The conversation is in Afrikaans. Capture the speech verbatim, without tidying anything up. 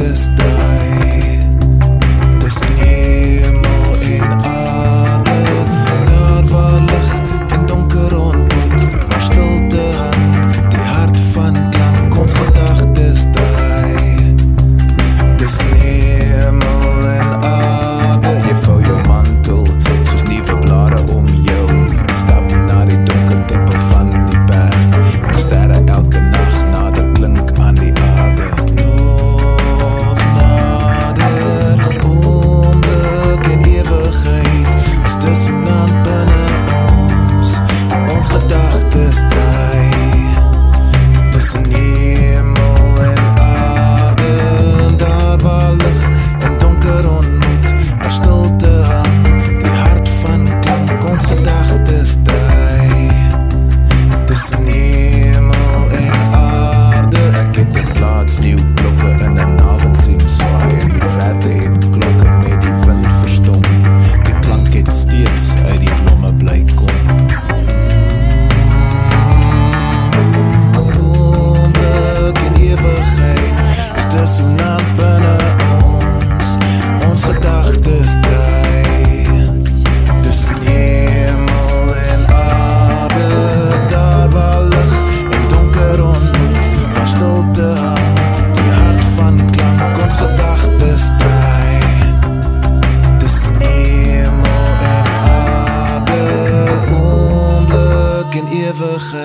gedagtes draai tussen hemel en aarde, daar waar lig en donker ontmoet, waar stilte hang, die hart van klank ons gedagtes draai tussen hemel en aarde. Jy vou jou mantel soos nuwe blare om jou, stap na die donker tempel van die berg, en sterre elke nag nader klink aan die aarde. Nog nader, oomblik en ewigheid is dissonant binne ons, ons gedagtes draai tussen hemel en aarde, daar waar lig en donker ontmoet, waar stilte hang, die hart van klank ons gedagtes draai tussen hemel en aarde. Ek het 'n plaas nieuw klokke in 'n avond sien swaai, in die verte het klokke met die wind verstom, die klank het steeds uit die blomme bly kom. Oomblik en ewigheid is dissonant binne ons, ons gedagtes draai tussen hemel en aarde, daar waar lig en donker ontmoet, waar stilte hang, die hart van klank ons gedagtes draai tussen hemel en aarde. Oomblik en ewigheid